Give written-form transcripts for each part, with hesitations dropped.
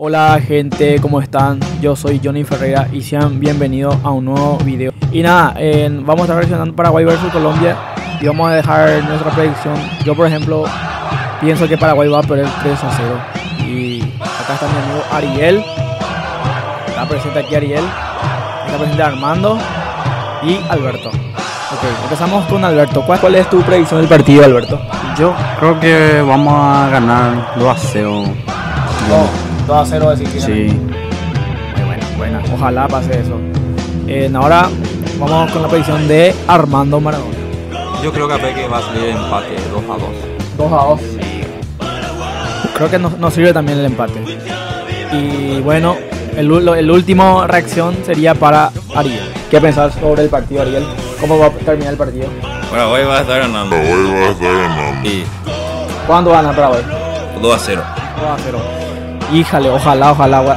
Hola gente, ¿cómo están? Yo soy Johnny Ferreira y sean bienvenidos a un nuevo video. Y nada, vamos a estar reaccionando Paraguay versus Colombia y vamos a dejar nuestra predicción. Yo por ejemplo pienso que Paraguay va a perder 3-0. Y acá está mi amigo Ariel. Está presente aquí Ariel. Está presente Armando y Alberto. Ok, empezamos con Alberto. ¿Cuál es tu predicción del partido, Alberto? Yo creo que vamos a ganar 2-0. 2-0 decir que Sí. Buena. Ojalá pase eso. Ahora vamos con la predicción de Armando Maradona. Yo creo que va a salir empate 2-2. 2-2. Creo que nos sirve también el empate. Y bueno, el último reacción sería para Ariel. ¿Qué pensás sobre el partido, Ariel? ¿Cómo va a terminar el partido? Paraguay va a estar ganando. Y ¿Cuándo gana Paraguay? 2-0. 2-0. Híjale, ojalá.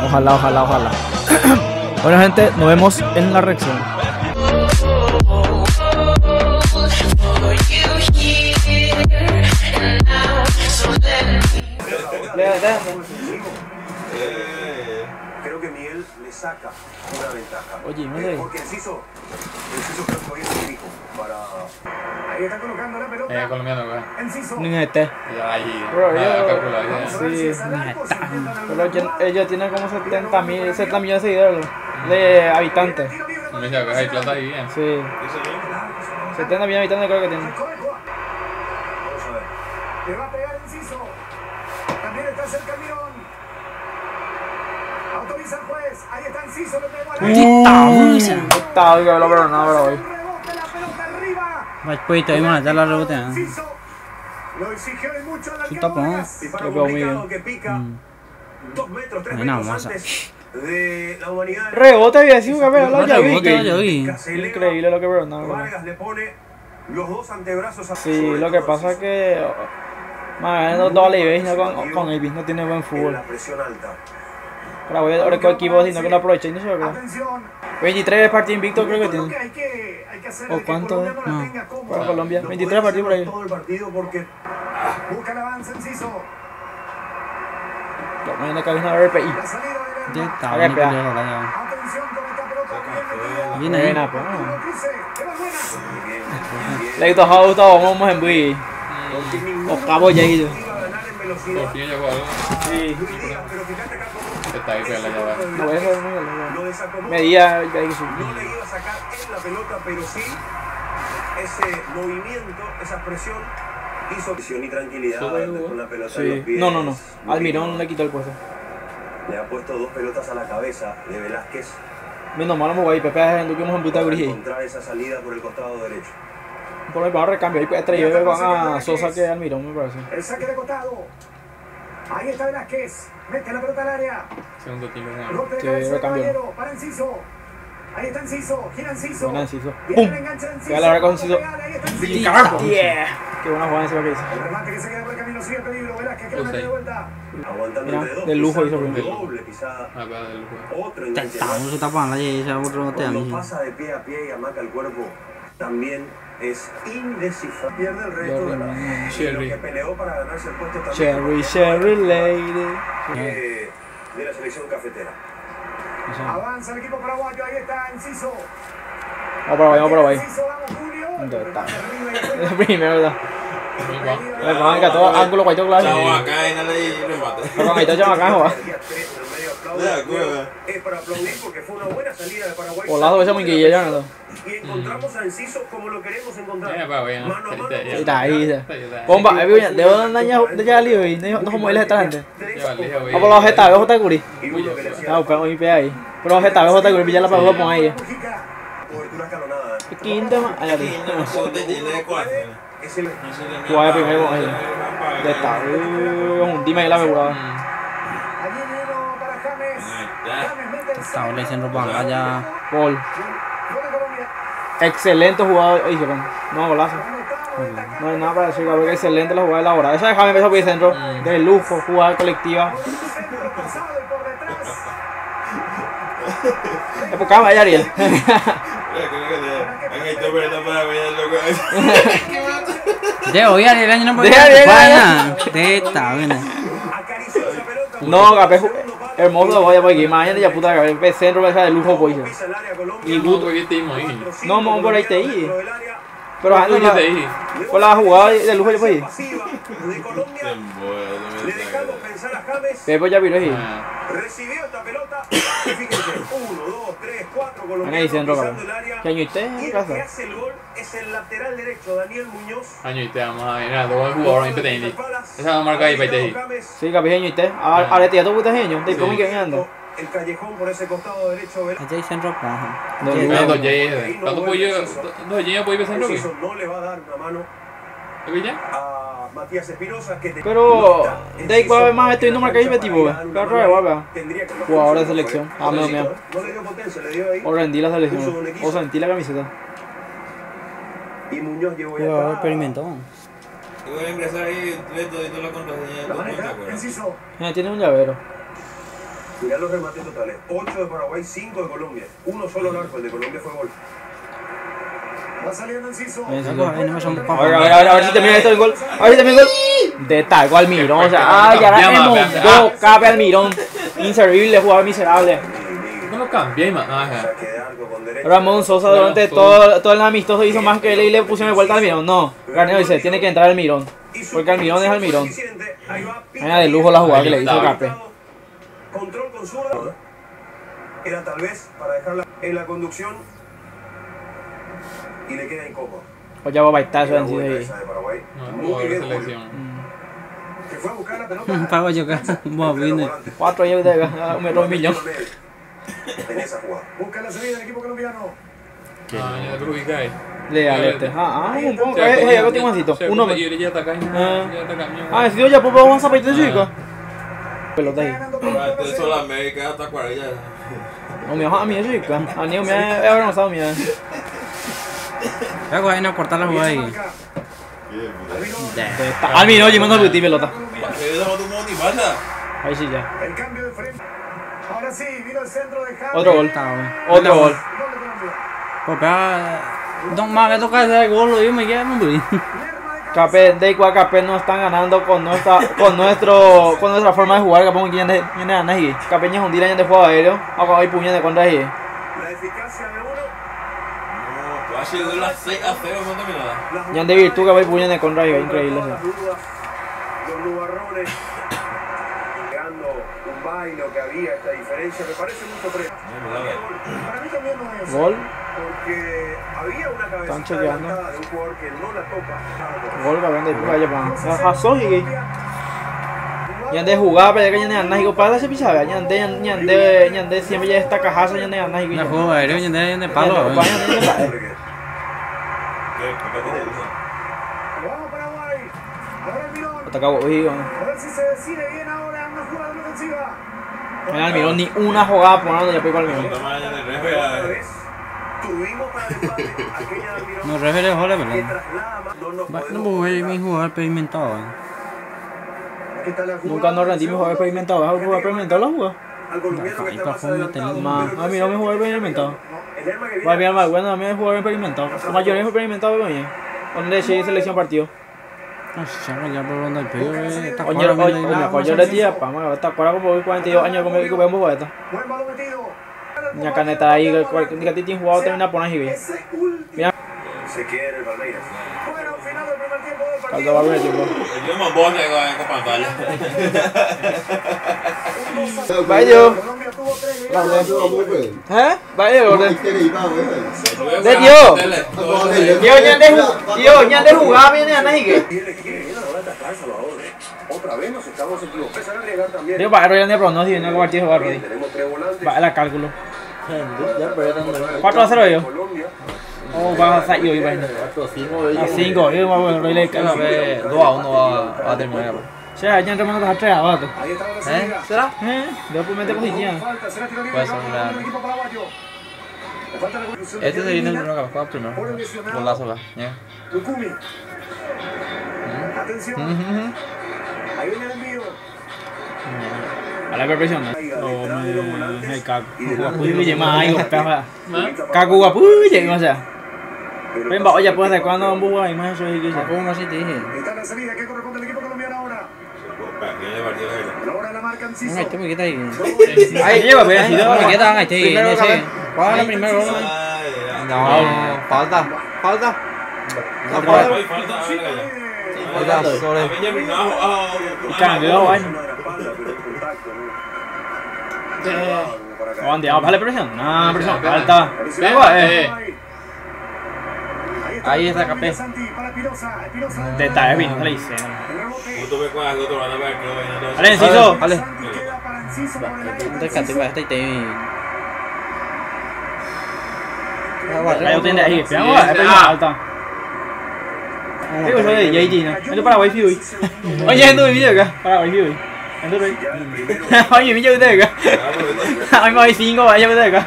Bueno gente, nos vemos en la reacción. Creo que Miguel le saca una ventaja. Oye, no le... Porque Enciso creo que hoy es el pico para... Ahí está colocando la pelota. Colombiano, güey. Enciso. Niñete. Ya ahí. Bro, Sí. Pero ellos tienen como 70 millones de seguidores de habitantes. Me dice que hay plata ahí, bien. Sí. 70 millones de habitantes creo que tienen. Vamos a ver. Le va a pegar Enciso. También está cerca el Mirón. Autoriza el juez. Ahí está Enciso. Le pegó a la... Está bien, pero no, bro. Rebote la pelota arriba. Después te vamos a dar la rebote. Enciso. Lo exigió y mucho al arquero tapón. Vargas. Y para Lo pegó muy complicado bien. que pica 2 metros, 3 Buena metros masa. antes de la humanidad. Rebote había sido que ver la Rebote, yo vi. Increíble lo que veo, no. Vargas le pone los dos antebrazos a Sí, lo que pasa es que no toda la Ibis con Ibis no tiene buen en fútbol. la presión alta. Pero voy a con equipo sino que no aprovecha y no sé qué. Atención. 23 partidos invictos creo que Esto es lo tiene. hay que hacer ¿O que cuánto Colombia es? no la No, tenga cómoda. para Colombia. No 23 puede partidos por ahí. hacerlo todo el partido porque busca el avance Enciso. Mañana cabina de RPI. La salida de Ya Lerma. está, Había ni pegado. pelea, ojalá. Atención con esta pelota bien metida. Bien ahí. Buena, pues. Cruce, que va buena. Le gustó a Gustavo, vamos en Bui. Octavo ya ido. Iba a ganar en velocidad. Por fin ya jugado. Sí. Pero fíjate acá cómo Está ahí, pela, ya va. No voy a hacer muy lo desacomoda. Medía ya hay que subir. No le iba a sacar en la pelota, pero sí ese movimiento, esa presión hizo presión y tranquilidad con la pelota en los Sí. pies. No. Almirón le quitó el puesto. Le ha puesto 2 pelotas a la cabeza de Velázquez Menos mal, vamos a ir. Pepe es en un puta para gris. encontrar esa salida por el costado derecho. Por el bajo recambio. Ahí pues trae van a Sosa que Almirón, me parece. El saque de costado. Ahí está Velázquez. Mete la pelota al área. Segundo tiempo, bueno. Golpe de Sí, cabeza de recambio. Caballero para Enciso. Ahí está Enciso. Gira Enciso. Buena Enciso. Viene ¡Pum! el enganche de Enciso. Se va a largar con Enciso. Ahí está Enciso. Yeah. Qué buena jugada encima que hizo. El remate que se queda por el camino sigue peligro. Velázquez que lo mete de vuelta. Aguantando Mira, entre dos. de lujo hizo pisando, primero. doble pisada. Acá del juego. Otro Ya enganche está, más. vamos a tapar la y ya otro rebote a Cuando mí. pasa de pie a pie y amaca el cuerpo, también es indescifrable. Pierde el resto de lo Cherry. que peleó para ganarse el puesto también. Cherry lady. De la selección cafetera. Avanza el equipo paraguayo, ahí está Enciso. Vamos por ahí. Enciso, vamos Julio. ¿Dónde está? Arriba Es primero, ¿verdad? y Le van a todo ángulo, cualquier claro. acá en el remate. Pero ahí está Chamacán, joder. Es para aplaudir porque fue una buena salida de Paraguay. Volado esa munguilla ya, ¿no? Y encontramos a Enciso como lo queremos encontrar. Ya, pa, bueno. Mano a mano. Ahí está. Bomba, ¿de dónde daña de ya lío y no como él esta gente? Ya valía, güey. Ah, por los Getafe, J. Curi. Y uno que le hacía Ah, pero IP ahí. Por los Getafe, J. Curi, pillar la para con ahí. Mujica. Cobertura escalonada. Quinta más. Allá Tiene Es el jugaba primero con ahí. Ya está. Un dime que la jugaba. allí vino para James. James mete el Está, le dicen ropa ya. Gol. Gol de Colombia. Excelente jugador. Ay, se van. No, golazo. No hay nada para decir, cabrón, que excelente la jugada elaborada. Esa de James empezó por el centro. De lujo, jugada colectiva. Centro pasado y por detrás. Enfocaba ahí, Ariel. De hoy el año no puede De Ariel, vaina. De esta, bueno. Acarició esa pelota. No, Gapé Hermoso, vaya por aquí. Mañana ya puta que centro de lujo, pues. Y Guto que te dimos ahí. No, vamos por ahí te ahí. Pero Tú antes ya te dije. con la jugada de lujo, yo pues. Le dejamos pensar a James. Pepe ya vino ahí. Recibió esta pelota y fíjense, 1, 2, 3, 4 Van ahí colombianos centro, pisando cabrón. el área. ¿Qué año Y usted? el que Casa. hace el gol es el lateral derecho, Daniel Muñoz. Año y te vamos a ver. Dos jugadores en PTN. Esa va a marcar ahí para te. Sí, capijeño usted. Ahora te ya tu puta genio. Te como que anda. El callejón por ese costado derecho. Allá hay centro baja. Dos J. ¿Cuánto pollo? Dos J puede pensar lo que. Enciso no le va a dar una mano ¿Lo que ya? a Matías Espinosa que Pero no de ahí Enciso va más estoy en no la marca ahí cancha tipo, para dar una claro, mano. guapa. Tendría que- Jugador de selección. Ah, No mío. le dio potencia, le dio ahí. O rendí la selección. O sentí la camiseta. Y Muñoz llegó ya Jugador acá. experimentó. Voy a ingresar ahí, ve todito la contraseña de La tu maneja, cuenta, güey. Enciso. Tiene un llavero. Mirá los remates totales. 8 de Paraguay, 5 de Colombia. Uno solo al arco, el de Colombia fue gol. Va saliendo Enciso. Ahí no me son A papas. ver si termina esto el gol. A ver si termina el gol. De taco Almirón. O sea, ya la hemos cape Almirón. Inservible, jugador miserable. No lo cambié, man. Saque de arco con derecha. Ramón Sosa durante todo el amistoso hizo más que él y le pusieron de vuelta al Almirón. No, Garnero dice, tiene que entrar Almirón. Porque Almirón es Almirón. Ahí va, Mira de lujo la jugada que le hizo Cape. Control con zurda. Era tal vez para dejarla en la conducción. Y le queda incómodo. O ya va a baitazo Era en sí buena ahí. esa de Paraguay. No, Muy jugador de bien, Julio. selección. Que fue a buscar la pelota. Pago yo acá. Vamos a ver. 4 años de un metro y millón. En esa jugada. Busca la salida del equipo colombiano. Ah, ya te ubica ahí. Le al este. Un poco. O sea, Ya coño, tengo un masito. o sea, Uno. y ya ataca, ya ataca. Ah, si yo ya pues vamos a zapatos chicos. Pelota ahí. Antes solo América hasta 40. O mi a mí es chica. A mí me ha avanzado mi. Voy a no cortar la jugada ahí. Al mí no, yo mando a pelota. ¿Qué Ahí sí ya. El cambio de frente. Ahora sí, vino el centro de James. Otro gol. Está bueno. Otro gol. Gol de Colombia. Pues pega. Don más que toca hacer gol, lo digo, me queda muy bien. Capé, de igual Capé no están ganando con nuestra forma de jugar. Capé que ya ganas y Capé ya es un día de juego aéreo. Acá hay puñas de contra ahí. La eficacia de uno. No, va a ser de las 6 a 0, no terminada. Ya de virtud Capé puñas de contra ahí. Increíble. Las dudas, los nubarrones. Creando un baile que había esta diferencia. Me parece mucho premio. Para mí también no es. Gol. Porque había una Están cabecita chequeando. adelantada de un jugador que no la toca. Gol Capé de puja ya para. Jasó y ya de jugar, pero que ya ganas y para se pisaba. Ya de siempre ya está cajazo ya de ganas y Una juego aéreo, ya de palo. Vamos Paraguay. Ahora el Mirón. Ataca hoy. A ver si se decide bien ahora una jugada de ofensiva. Mira el Mirón ni una jugada poniendo ya pegó al Mirón. Otra vez. Tuvimos para el empate aquella del Mirón No refiere joder, que ¿verdad? traslada más. No nos No podemos puedo ver mi controlar. jugador experimentado. Aquí está la jugada. Nunca nos rendimos jugar experimentado. ¿Vas a jugar experimentado la jugada? Al colombiano que está más adelantado. Más, a mí no me jugar experimentado. El arma que Va a viene mirar más bueno, a mí me jugar experimentado. La mayoría es experimentado con ella. Donde sí selección partido. No sé, ya por donde el pego está Oye, yo le tía, vamos, ¿te acuerdas como voy 42 años como que vemos poeta? buen balón metido. Ña caneta ahí, que a ti tienes jugado termina por ahí. Ese último. Mira, Se quiere el Palmeiras. Bueno, final del primer tiempo del partido. falta barrio de tiempo. Yo me voy con pantalla. Vaya, Colombia tuvo 3 ¿eh? Vaya, orden. De Tío, ya de jugar viene a Nike. Tiene que ir ahora a atacar Salvador. Otra vez nos estamos equivocando. Empezar a arriesgar también. Tío, para Royal de pronóstico, no partido de barrio. Tenemos 3 volantes. Va, la cálculo. 4-0 yo. Colombia. Oh, va a salir hoy, vaina. A 5, yo voy a Royal de Cada vez 2-1 va a terminar. O sea, ya entre manos a 3 abajo. Ahí está la salida. ¿Será? Después mete posición. Falta, será tiro libre. Puede ser Vamos, una- el equipo paraguayo. Le falta la conclusión de Este se viene el Medina. primero que juega primero. Por el lesionado. Golazo va. Ya. Lucumi. Atención. Ahí viene el envío. A la presión. Ahí, detrás de los volantes. El caco. Y delante de los Guapuye, más ahí, volantes. caco guapuye, o sea. Pero Ven, va, oye, pues de cuándo un bugo hay más eso y que Sacó uno así, te dije. está la salida que corresponde al equipo colombiano ahora. Logra la marca Enciso. Ay, me quita ahí. Ahí lleva, pues, así Me quita, ahí estoy. Primero, Ese. ¿Cuál es el primero? No, falta. Falta. No, Falta, falta. Sobre. Y cambió, bueno. Vale presión. No, presión. Falta. Ahí está Capé. Detalles bien, le hice. Vale, Enciso. Vale. Descate, este y Ahí lo tiene ahí. Veamos, falta. Digo, yo de JD, ¿no? Esto para Wi-Fi hoy. Oye, ando mi video acá. Para Wi-Fi hoy. Ando hoy. Oye, mi video acá. Ay, me voy 5, vaya video acá.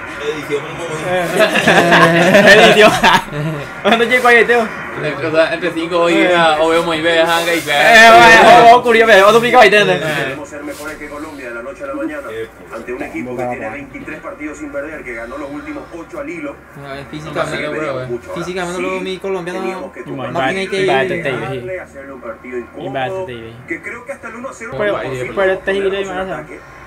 Edición. ¿Cuándo llego ahí, Teo? Entre 5 y o veo muy bien, hanga y O curioso, o tú picas ahí, ¿entiendes? Queremos ser mejores que Colombia de la noche a la mañana ante un equipo que tiene 23 partidos sin perder, que ganó los últimos 8 al hilo. Físicamente luego mi colombiano Teníamos que no tomarle, tiene que ir. hacerle un partido incómodo, que creo que hasta el 1-0 Pero te iré y más.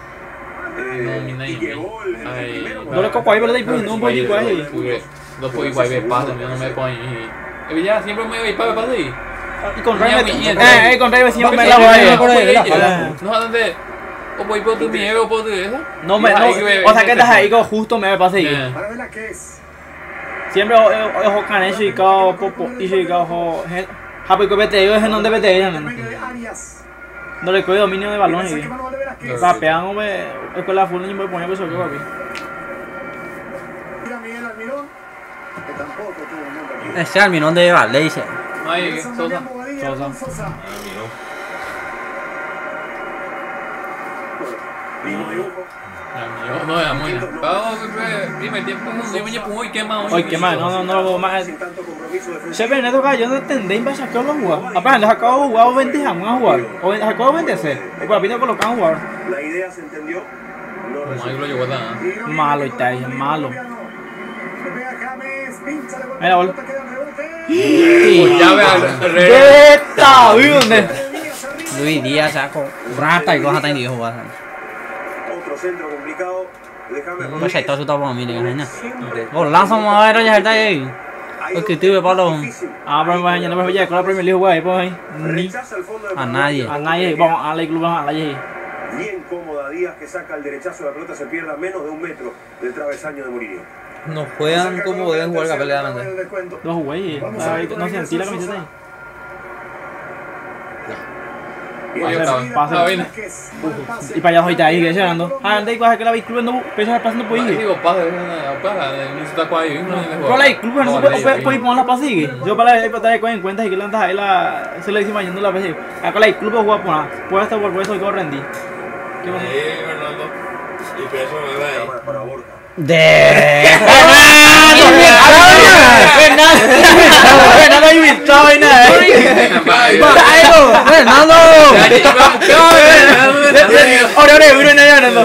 y llegó el primero. No le coco ahí, pero no un poquito ahí. No puedo igual ver paso, no me ponen. Ya siempre me voy para ahí. Y con Rey, con Rey siempre me la voy a No, ¿dónde? O voy por tu miedo o por tu eso. No me, o sea que estás ahí como justo me pasa ahí. Para ver la que es. Siempre ojo canecho y cao popo y cao happy que vete yo es donde vete ella. No le coge dominio de balón y rapeando me con la full y me ponía eso que papi. Mira Miguel Almirón, que tampoco tuvo un buen partido. Ese Almirón de Valencia. Ay, Sosa. Sosa. Primo dibujo. No, era muy nada. Vamos, primer tiempo, hoy quema. Hoy quema, no, más. Sin tanto compromiso defensivo. Se ven estos gallos no entendéis para sacar los jugadores. Aparte, les acabo de jugar 20 jamás a jugar. O les acabo de 20 o para pintar colocar a jugar. La idea se entendió. No Como ahí resultó. lo llevó tan. Malo y tal, malo. Le pega James, pincha, le vuelve Mira, la gol. pelota, queda el rebote. Ya ve al ¡Eta! ¿Dónde? Luis Díaz saco rata y cosas tan digo jugar. Otro centro complicado de James No sé, todo Rodríguez. eso está por mí, ¿no? Golazo, vamos a ver, ya está ahí. Hay que otro tuve, Pablo. difícil. Ah, pero mañana me voy a con la Premier League, güey, pues ahí. Ni Rechaza el fondo del A balón. nadie. a nadie, vamos a la club, vamos a la ahí. Bien cómoda Díaz que saca el derechazo de la pelota, se pierde a menos de 1 metro del travesaño de Murillo. No juegan como deben jugar capelamente. Los güey, no sentí la camiseta ahí. Pasa bien. Y para allá ahorita ahí, que llegando. Ah, anda y coge que la club no pesa pasando por ahí. Digo, pasa, no se está ahí. Pero la club no puede poner la pasigue. Yo para la para en cuenta y que le andas ahí la se le dice mañana la pasigue. Acá la club juega por nada. Puede estar por eso y todo rendí. ¿Qué pasa? Fernando. Y peso me va ahí. Para Borja. Fernando invitado y nada. Fernando. Ahora euro en allá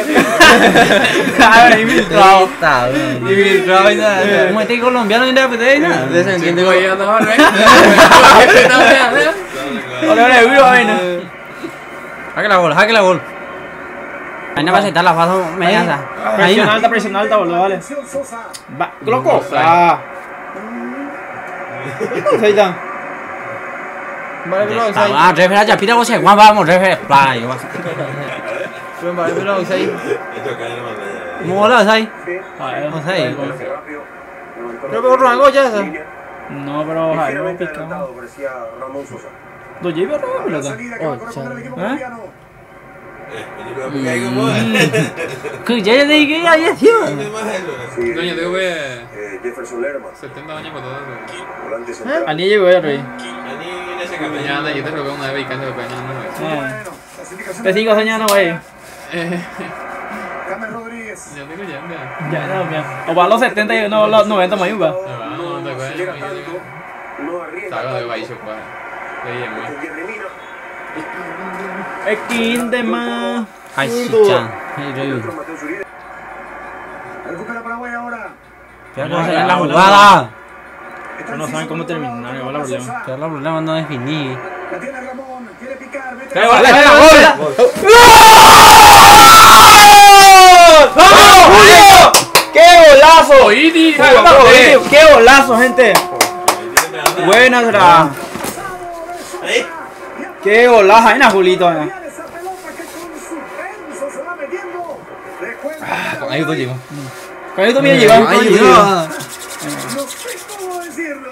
a ver, infiltrado. Infiltrado y nada. Como este colombiano ni de nada. Descendiente con ella, no, Ahora euro a ver. Jaque la gol. Ahí no va a sentar la fase media. Presión alta, boludo, vale. Va, loco. Ah. Ahí está. Vale, pero Ah, refer ya pida vos Juan vamos refer play. vale, pero ahí. Esto cae en la Mola ahí. No sé. Pero por rango ya esa. No, pero ay, no pica. Parecía Ramón Sosa. ¿Lo lleva a la pelota? Que ya dije ya tío. Doña, tengo que. Jefferson Lerma, 70 años para todo eso. volante central. A ni llegó ya, rey. Ya anda, yo te lo veo una vez y casi lo peña. Te 5 años no, güey. James Rodríguez. Ya tengo ya. Ya, no, mira. O para los 70 y no los 90 más yuca. No te acuerdas. Llega tanto, no arriesga Saca de tanto. Baixo, pues. Leí muy. Con Guillermina. Esquín de más. Ay, chicha. Otro Mateo Zuribe. Recupera Paraguay ahora. ¿Qué va a hacer la jugada? No saben cómo terminar, igual la problema. ¿Qué es el problema? No definí. La tiene Ramón, quiere picar, ¡Vamos, Julio! ¡Qué golazo! Oídi, ¡Qué golazo, gente! Buena será. ¡Qué golazo! Ahí na, Julito. Esa pelota que con suspenso se va metiendo. Recuerda. Ahí tú llego. Con esto bien llegó. No sé cómo decirlo.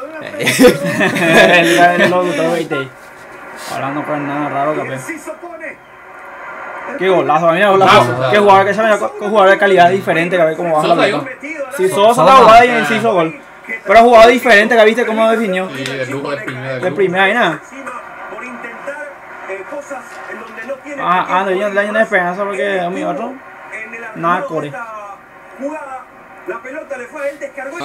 El locutor, veinte. Ahora no puede nada raro, capaz. Sí se pone. Qué golazo, mira, golazo. Qué jugador que se me con jugador de calidad diferente, que ve cómo baja la pelota. Si Sosa la jugada y sí hizo gol. Pero jugado diferente, que viste cómo definió. Y el lujo de primera. De primera y nada. Por intentar cosas en donde no tiene. No, yo le doy esperanza porque es mi otro. Nada, core. La pelota le fue a él, descargó y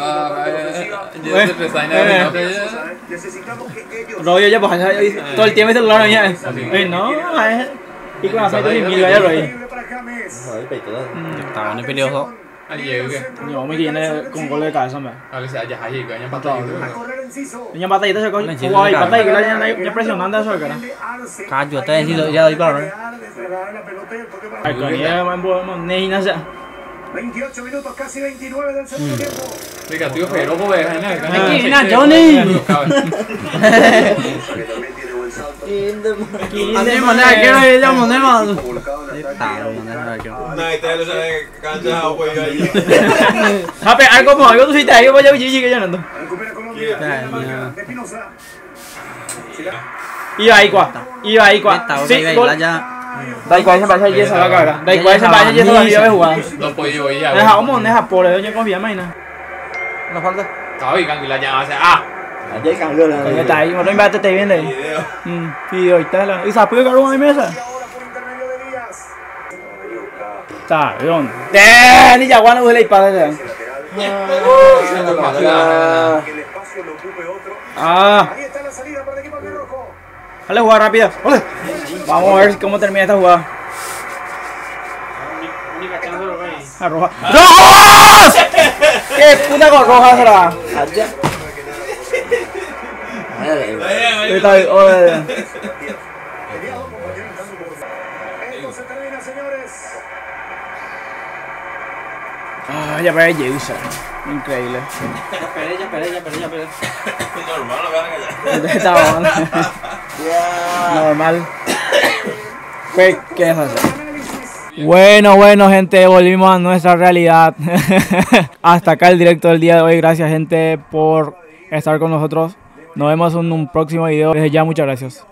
necesitamos que ellos. Rollo ya, pues todo el tiempo celular ya. No, y con aceite y mil gallos ahí. Estaba en el peleoso. Ahí llegué. Yo me quedé con gol de cabeza, hombre. A ver si allá hay que hayan patado. A correr Enciso. Niña patadita se coge. Jugaba ahí, patadita, que la ya presionando eso, cara. Cacho, te decido ya doy para ver. Ay, con ella me envolvemos, ni nada. 28 minutos, casi 29 del segundo tiempo. Rica, tío, pero ¿cómo ves? Esquina, Johnny. Que también tiene buen salto. Andrés Moneda, quiero ir ya Moneda. Volcado en ataque. Nah, este lo sabe cancha apoyo ahí. Jape, algo como algo tú hiciste ahí, voy a Gigi que yo no ando. Recupera Colombia. De Espinosa. Iba ahí, cua. Sí, gol. Da igual se vaya Yesa la cara. Da igual se vaya Yesa la vida de jugada. No puedo ir ya. Deja como deja por eso yo confía más nada. No falta. Estaba bien, que la llama hace. Ah. Ayer cambió la. Coño, está ahí, otro embate te viene ahí. Video y tal. Y se apoyó caro en mi mesa. Y ahora por intermedio de Díaz. Está bien. Ni ya guano huele y padre. Que el espacio lo ocupe otro. Ahí está la salida para el equipo de rojo. Dale, jugada rápida. ¡Ole! Vamos a ver cómo termina esta jugada. La roja. ¡Rojos! ¡Qué puta con roja será! Está bien, ole. Esto se termina, señores. Ya para Jeusa. Increíble. Esperé. Normal, lo van a callar. Está mal. Normal. ¿Qué es eso? Bueno, gente, volvimos a nuestra realidad. Hasta acá el directo del día de hoy. Gracias, gente, por estar con nosotros. Nos vemos en un próximo video. Desde ya, muchas gracias.